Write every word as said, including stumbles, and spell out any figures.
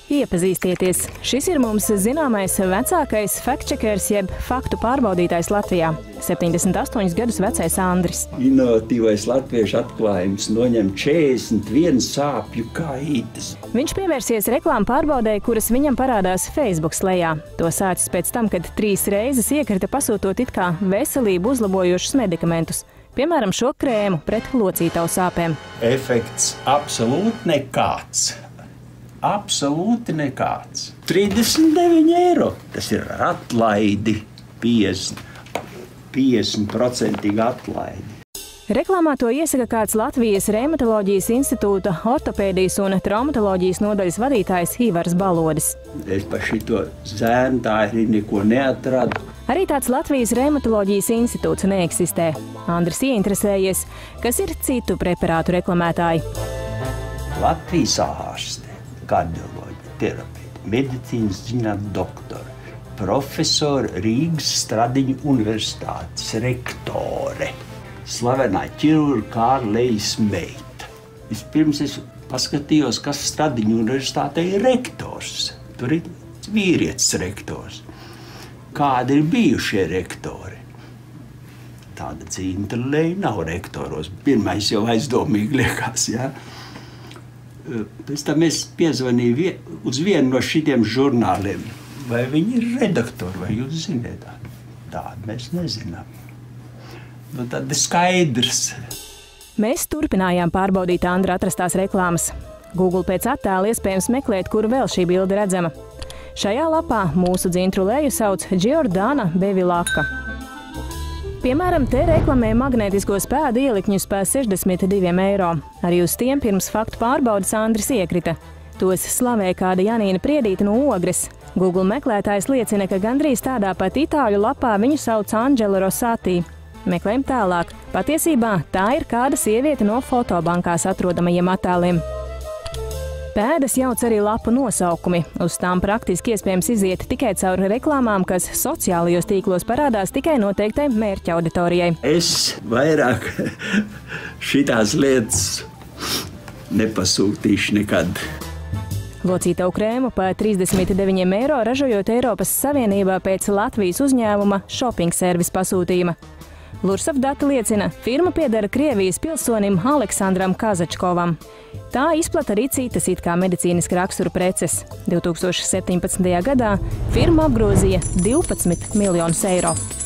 Iepazīstieties! Šis ir mums zināmais vecākais fact-checkers jeb faktu pārbaudītājs Latvijā – septiņdesmit astoņus gadus vecais Andris. Inovatīvais latviešu atklājums noņem četrdesmit vienu sāpju kaitas. Viņš pievērsies reklāmu pārbaudēji, kuras viņam parādās Facebook slejā. To sācis pēc tam, kad trīs reizes iekrita pasūtot it kā veselību uzlabojošus medikamentus. Piemēram, šo krēmu pret locītavu sāpēm. Efekts absolūti nekāds. Absolūti nekāds. trīsdesmit deviņi eiro. Tas ir ar atlaidi. piecdesmit procenti atlaidi. Reklāmā to iesaka kāds Latvijas Reumatoloģijas institūta ortopēdijas un traumatoloģijas nodaļas vadītājs Ivars Balodis. Es par šito zēnu tā arī neko neatradu. Arī tāds Latvijas Reumatoloģijas institūts neeksistē. Andris ieinteresējies, kas ir citu preparātu reklamētāji. Latvijas ārste, kardioloģi, terapeiti, medicīnas zinātņu doktori, profesori Rīgas Stradiņu universitātes rektore, slavenā ķirurga Kārlejas meita. Vispirms es paskatījos, kas Stradiņu universitātei ir rektors. Tur ir vīrietis rektors. Kādi ir bijušie rektori? Tāda cīntalēja nav rektoros. Pirmais jau aizdomīgi liekas, jā. Pēc tam es piezvanīju uz vienu no šitiem žurnāliem. Vai viņi ir redaktori, vai jūs ziniet? Tādu mēs nezinām. Nu, tad ir skaidrs. Mēs turpinājām pārbaudīt Andra atrastās reklāmas. Google pēc attēla iespējams meklēt, kur vēl šī bilde redzama. Šajā lapā mūsu dzintru leju sauc Giordana Bevilaka. Piemēram, te reklamē magnētiskos pēdu ielikņus par sešdesmit diviem eiro. Arī uz tiem pirms faktu pārbaudas Andris iekrita. Tos slavē kāda Janīna Priedīte no Ogres. Google meklētājs liecina, ka gandrīz tādā pat itāļu lapā viņu sauc Anģela Rosati. Meklējam tālāk. Patiesībā tā ir kāda sieviete no fotobankās atrodamajiem attēliem. Pēdas jauc arī lapu nosaukumi. Uz tām praktiski iespējams iziet tikai caur reklāmām, kas sociālajos tīklos parādās tikai noteiktai mērķa auditorijai. Es vairāk šitās lietas nepasūtīšu nekad. Locītavu krēmu par trīsdesmit deviņiem eiro ražojot Eiropas Savienībā pēc Latvijas uzņēmuma Shopping Service pasūtījuma. Lursaf dati liecina, firma piedara Krievijas pilsonim Aleksandram Kazačkovam. Tā izplata arī citas it kā medicīniska rakstura preces. divtūkstoš septiņpadsmitajā gadā firma apgrozīja divpadsmit miljonus eiro.